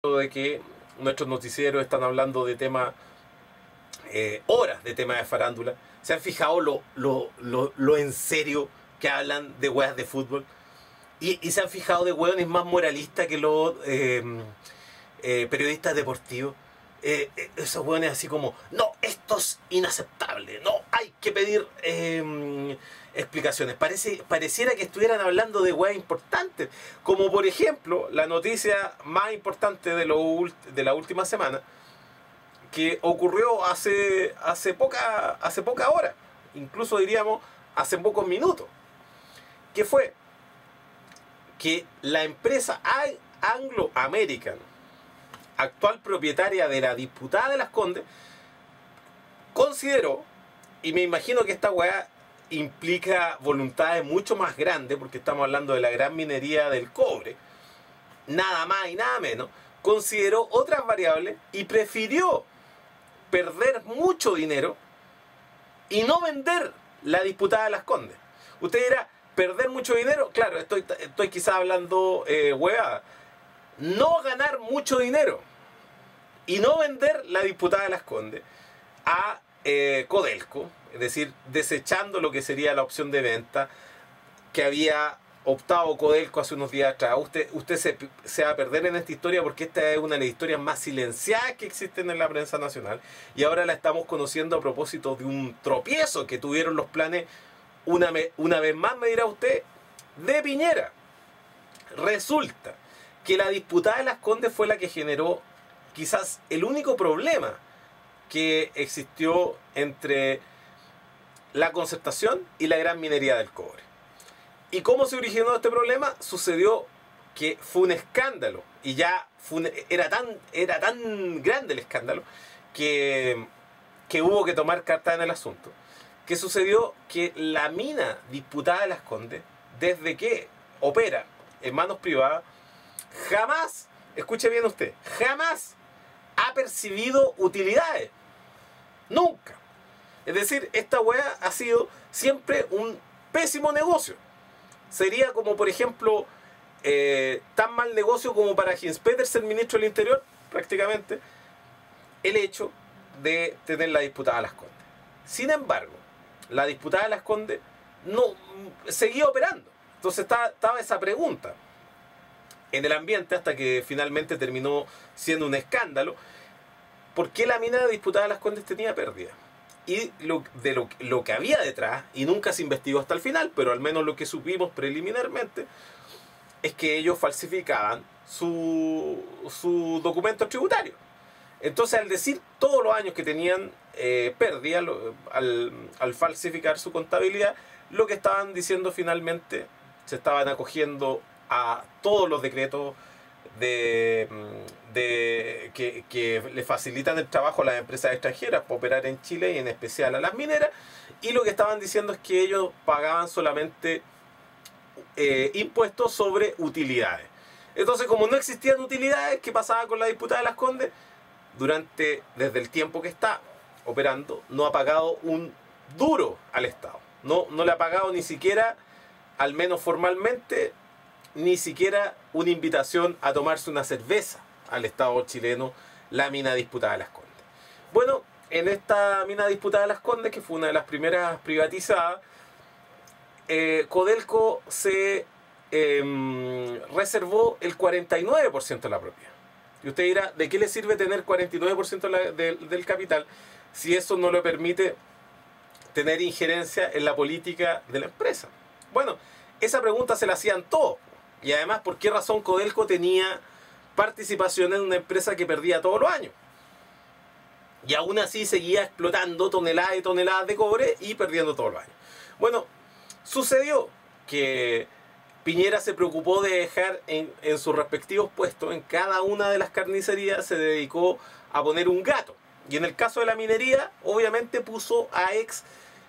de que nuestros noticieros están hablando de temas, horas de temas de farándula. ¿Se han fijado lo en serio que hablan de weas de fútbol? Y se han fijado de weones más moralistas que los periodistas deportivos. Esos weones así como, no, esto es inaceptable, no, hay que pedir explicaciones. Pareciera que estuvieran hablando de weas importantes, como por ejemplo la noticia más importante de la última semana, que ocurrió hace poca hora, incluso diríamos hace pocos minutos, que fue que la empresa Anglo American, actual propietaria de la Disputada de Las Condes, consideró, y me imagino que esta weá implica voluntades mucho más grandes, porque estamos hablando de la gran minería del cobre, nada más y nada menos, consideró otras variables y prefirió perder mucho dinero y no vender la Disputada de Las Condes. Usted dirá, ¿perder mucho dinero? Claro, estoy quizás hablando huevada. No ganar mucho dinero y no vender la Disputada de Las Condes a Codelco, es decir, desechando lo que sería la opción de venta que había optado Codelco hace unos días atrás. Usted se va a perder en esta historia, porque esta es una de las historias más silenciadas que existen en la prensa nacional, y ahora la estamos conociendo a propósito de un tropiezo que tuvieron los planes, una vez más me dirá usted, de Piñera. Resulta que la Disputada de Las Condes fue la que generó quizás el único problema que existió entre la Concertación y la gran minería del cobre. ¿Y cómo se originó este problema? Sucedió que fue un escándalo, y ya era tan grande el escándalo que hubo que tomar carta en el asunto. Que sucedió que la mina Disputada de Las Condes, desde que opera en manos privadas, jamás, escuche bien usted, jamás ha percibido utilidades. Nunca. Es decir, esta weá ha sido siempre un pésimo negocio. Sería como, por ejemplo, tan mal negocio como para Jens Petersen, ministro del Interior, prácticamente, el hecho de tener la Disputada de Las Condes. Sin embargo, la Disputada de Las Condes no seguía operando. Entonces estaba esa pregunta en el ambiente, hasta que finalmente terminó siendo un escándalo. ¿Por qué la mina de Disputada de Las Condes tenía pérdida? Y lo que había detrás, y nunca se investigó hasta el final, pero al menos lo que supimos preliminarmente, es que ellos falsificaban su documento tributario. Entonces, al decir todos los años que tenían pérdida, al falsificar su contabilidad, lo que estaban diciendo finalmente, se estaban acogiendo a todos los decretos que le facilitan el trabajo a las empresas extranjeras para operar en Chile, y en especial a las mineras, y lo que estaban diciendo es que ellos pagaban solamente impuestos sobre utilidades. Entonces, como no existían utilidades, ¿qué pasaba con la Disputada de Las Condes? Desde el tiempo que está operando, no ha pagado un duro al Estado. No le ha pagado ni siquiera, al menos formalmente, ni siquiera una invitación a tomarse una cerveza al Estado chileno, la mina Disputada de Las Condes. Bueno, en esta mina Disputada de Las Condes, que fue una de las primeras privatizadas, Codelco se reservó el 49% de la propiedad. Y usted dirá, ¿de qué le sirve tener 49% del capital si eso no le permite tener injerencia en la política de la empresa? Bueno, esa pregunta se la hacían todos. Y además, ¿por qué razón Codelco tenía participación en una empresa que perdía todos los años? Y aún así seguía explotando toneladas y toneladas de cobre y perdiendo todos los años. Bueno, sucedió que Piñera se preocupó de dejar en sus respectivos puestos, en cada una de las carnicerías se dedicó a poner un gato. Y en el caso de la minería, obviamente puso a ex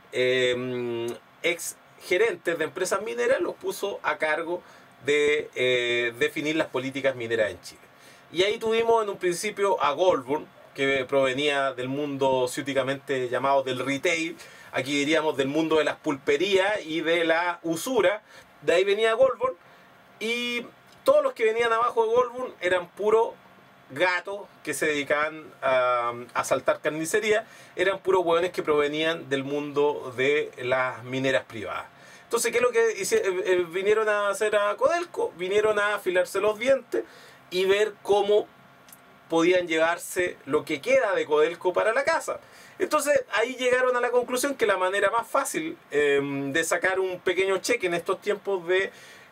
gerentes de empresas mineras, los puso a cargo de definir las políticas mineras en Chile. Y ahí tuvimos en un principio a Goldburn, que provenía del mundo ciúticamente llamado del retail, aquí diríamos del mundo de las pulperías y de la usura. De ahí venía Goldburn, y todos los que venían abajo de Goldburn eran puro gatos que se dedicaban a asaltar carnicería, eran puros hueones que provenían del mundo de las mineras privadas. Entonces, ¿qué es lo que vinieron a hacer a Codelco? Vinieron a afilarse los dientes y ver cómo podían llevarse lo que queda de Codelco para la casa. Entonces ahí llegaron a la conclusión que la manera más fácil de sacar un pequeño cheque en estos tiempos de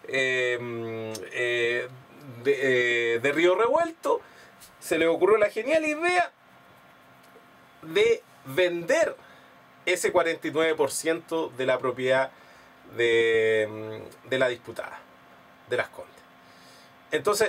Río Revuelto, se le ocurrió la genial idea de vender ese 49% de la propiedad de la disputada, de Las Condes. Entonces,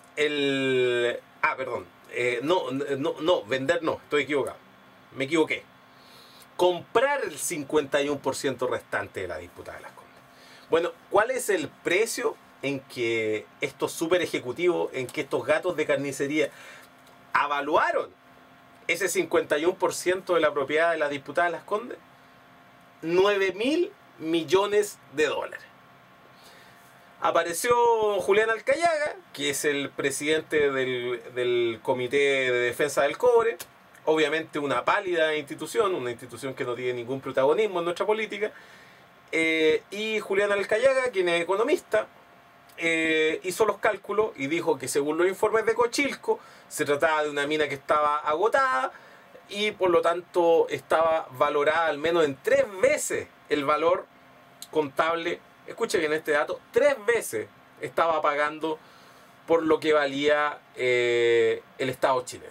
vender no, estoy equivocado. Me equivoqué. Comprar el 51% restante de la disputada de Las Condes. Bueno, ¿cuál es el precio en que estos super ejecutivos, en que estos gatos de carnicería avaluaron ese 51% de la propiedad de la disputada de Las Condes? 9.000 millones de dólares. Apareció Julián Alcayaga, que es el presidente del Comité de Defensa del Cobre, obviamente una pálida institución, una institución que no tiene ningún protagonismo en nuestra política, y Julián Alcayaga, quien es economista, hizo los cálculos y dijo que según los informes de Cochilco se trataba de una mina que estaba agotada y por lo tanto estaba valorada al menos en 3 veces el valor contable. Escuche bien este dato, 3 veces estaba pagando por lo que valía el Estado chileno.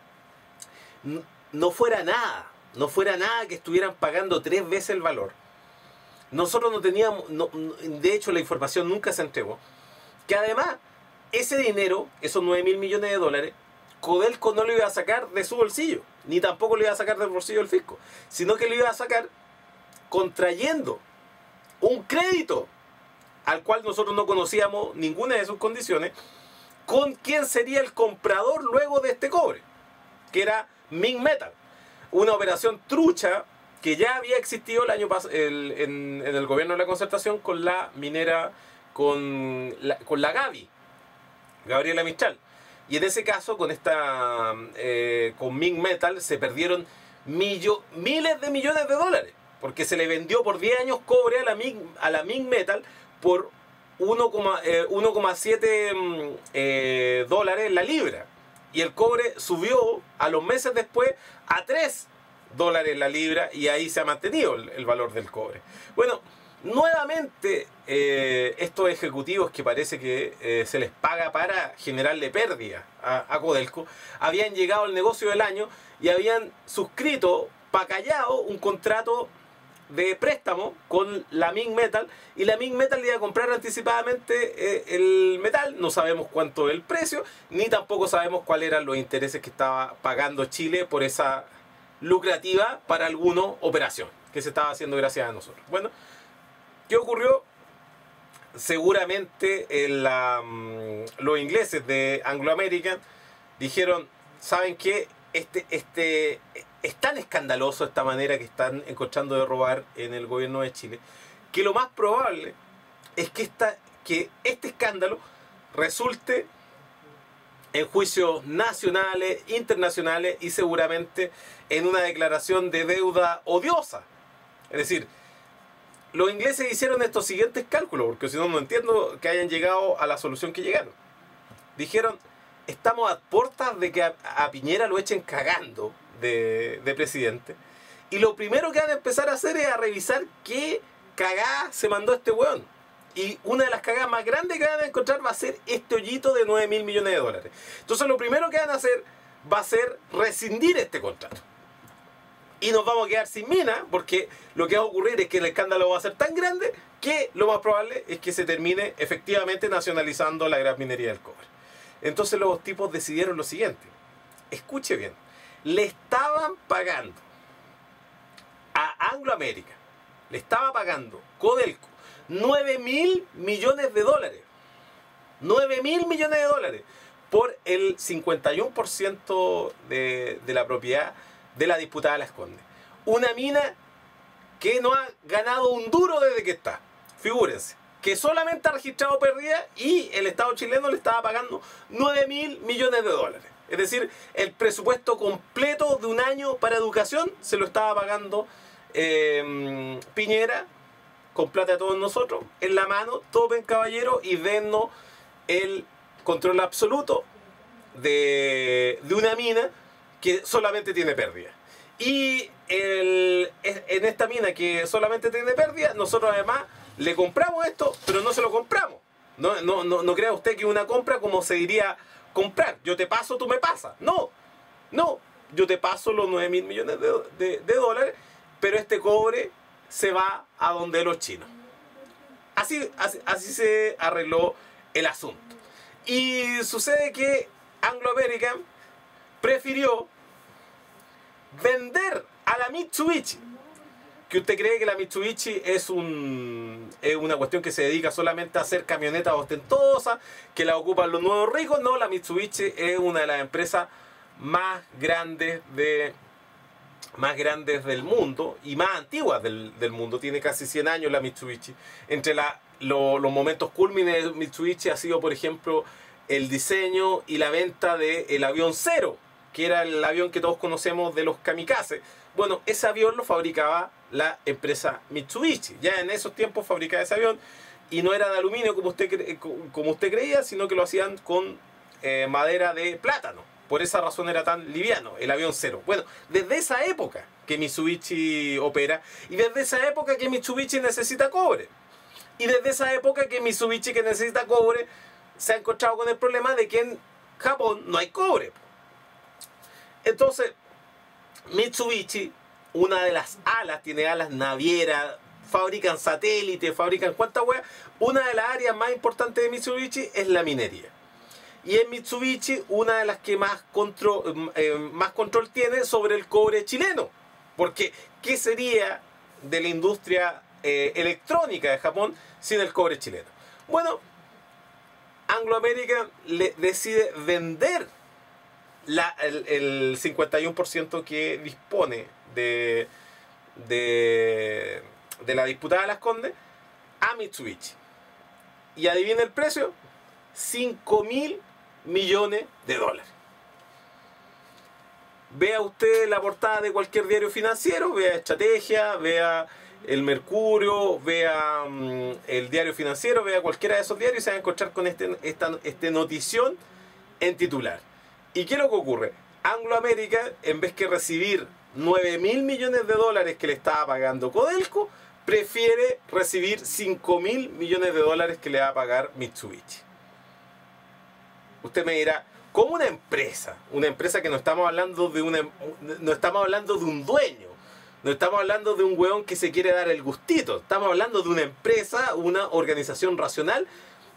No fuera nada que estuvieran pagando 3 veces el valor. Nosotros no teníamos, de hecho la información nunca se entregó, que además ese dinero, esos 9.000 millones de dólares, Codelco no lo iba a sacar de su bolsillo, ni tampoco lo iba a sacar del bolsillo del fisco, sino que lo iba a sacar contrayendo un crédito al cual nosotros no conocíamos ninguna de sus condiciones, con quién sería el comprador luego de este cobre, que era Ming Metal, una operación trucha que ya había existido el año pasado en el gobierno de la Concertación con la minera, con la Gaby, Gabriela Mistral. Y en ese caso, con Ming Metal, se perdieron miles de millones de dólares, porque se le vendió por 10 años cobre a la Ming Metal por 1,7 dólares la libra. Y el cobre subió a los meses después a 3 dólares la libra y ahí se ha mantenido el valor del cobre. Bueno, nuevamente estos ejecutivos que parece que se les paga para generarle pérdida a Codelco, habían llegado al negocio del año y habían suscrito pacallado un contrato de préstamo con la Ming Metal, y la Ming Metal iba a comprar anticipadamente el metal. No sabemos cuánto es el precio, ni tampoco sabemos cuáles eran los intereses que estaba pagando Chile por esa lucrativa para algunos operación que se estaba haciendo gracias a nosotros. Bueno, ¿qué ocurrió? Seguramente los ingleses de Anglo American dijeron, ¿saben qué? Es tan escandaloso esta manera que están encontrando de robar en el gobierno de Chile, que lo más probable es que este escándalo resulte en juicios nacionales, internacionales y seguramente en una declaración de deuda odiosa. Es decir, los ingleses hicieron estos siguientes cálculos, porque si no, no entiendo que hayan llegado a la solución que llegaron. Dijeron, estamos a puertas de que a Piñera lo echen cagando de presidente, y lo primero que van a empezar a hacer es a revisar qué cagada se mandó este weón. Y una de las cagadas más grandes que van a encontrar va a ser este hoyito de 9.000 millones de dólares. Entonces lo primero que van a hacer va a ser rescindir este contrato. Y nos vamos a quedar sin mina, porque lo que va a ocurrir es que el escándalo va a ser tan grande que lo más probable es que se termine efectivamente nacionalizando la gran minería del cobre. Entonces los tipos decidieron lo siguiente. Escuche bien. Le estaban pagando a Anglo American, le estaba pagando Codelco 9.000 millones de dólares. 9.000 millones de dólares por el 51% de la propiedad de la disputada de Las Condes. Una mina que no ha ganado un duro desde que está. Figúrense, que solamente ha registrado pérdida y el Estado chileno le estaba pagando 9.000 millones de dólares. Es decir, el presupuesto completo de un año para educación se lo estaba pagando Piñera, con plata de todos nosotros, en la mano, tomen caballero y dennos el control absoluto de una mina que solamente tiene pérdida. Y en esta mina que solamente tiene pérdida, nosotros además le compramos esto, pero no se lo compramos. No crea usted que una compra como se diría comprar. Yo te paso, tú me pasas. No, yo te paso los 9.000 millones de dólares, pero este cobre se va a donde los chinos. Así se arregló el asunto. Y sucede que Anglo American prefirió vender a la Mitsubishi. ¿Que usted cree que la Mitsubishi es una cuestión que se dedica solamente a hacer camionetas ostentosas, que la ocupan los nuevos ricos? No, la Mitsubishi es una de las empresas más grandes del mundo y más antiguas del mundo. Tiene casi 100 años la Mitsubishi. Entre los momentos cúlmines de Mitsubishi ha sido, por ejemplo, el diseño y la venta del avión Zero, que era el avión que todos conocemos de los kamikazes. Bueno, ese avión lo fabricaba la empresa Mitsubishi. Ya en esos tiempos fabricaba ese avión y no era de aluminio como usted creía, sino que lo hacían con madera de plátano. Por esa razón era tan liviano el avión Zero. Bueno, desde esa época que Mitsubishi opera y desde esa época que Mitsubishi necesita cobre. Y desde esa época que Mitsubishi que necesita cobre se ha encontrado con el problema de que en Japón no hay cobre. Entonces, Mitsubishi, una de las alas, tiene alas navieras, fabrican satélites, fabrican cuántas weas. Una de las áreas más importantes de Mitsubishi es la minería. Y en Mitsubishi, una de las que más control tiene sobre el cobre chileno. Porque, ¿qué sería de la industria electrónica de Japón sin el cobre chileno? Bueno, Anglo American decide vender el 51% que dispone de la disputada de Las Condes a Mitsubishi. Y adivina el precio: 5.000 millones de dólares. Vea usted la portada de cualquier diario financiero, vea Estrategia, vea el Mercurio, vea el Diario Financiero, vea cualquiera de esos diarios y se va a encontrar con esta notición en titular. ¿Y qué es lo que ocurre? Anglo American, en vez que recibir 9.000 millones de dólares que le estaba pagando Codelco, prefiere recibir 5.000 millones de dólares que le va a pagar Mitsubishi. Usted me dirá, ¿cómo una empresa que no estamos hablando de un dueño, no estamos hablando de un hueón que se quiere dar el gustito, estamos hablando de una empresa, una organización racional,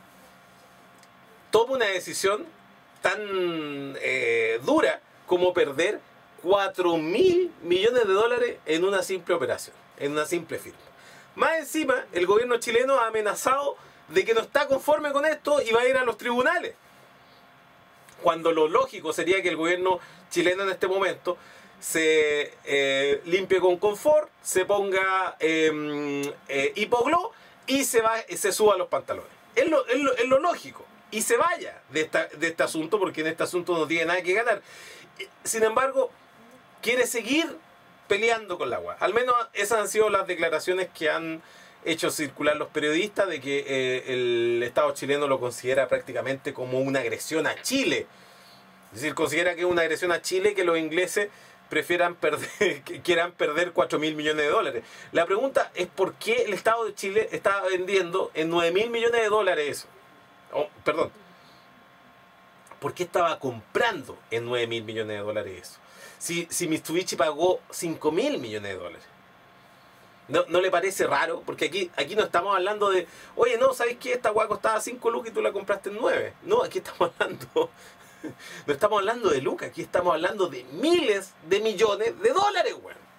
toma una decisión tan dura como perder 4.000 millones de dólares en una simple operación, en una simple firma? Más encima, el gobierno chileno ha amenazado de que no está conforme con esto y va a ir a los tribunales. Cuando lo lógico sería que el gobierno chileno en este momento se limpie con confort, se ponga hipoglós y se suba los pantalones. Es lo lógico. Y se vaya de este asunto, porque en este asunto no tiene nada que ganar. Sin embargo, quiere seguir peleando con la agua. Al menos esas han sido las declaraciones que han hecho circular los periodistas, de que el Estado chileno lo considera prácticamente como una agresión a Chile. Es decir, considera que es una agresión a Chile que los ingleses quieran perder 4.000 millones de dólares. La pregunta es por qué el Estado de Chile está vendiendo en 9.000 millones de dólares eso. Perdón. ¿Por qué estaba comprando en 9.000 millones de dólares eso? Si Mitsubishi pagó 5.000 millones de dólares. ¿No le parece raro? Porque aquí no estamos hablando de, oye, no, ¿sabes qué? Esta hueá costaba 5 lucas y tú la compraste en 9. No, aquí estamos hablando, no estamos hablando de lucas, aquí estamos hablando de miles de millones de dólares, weón.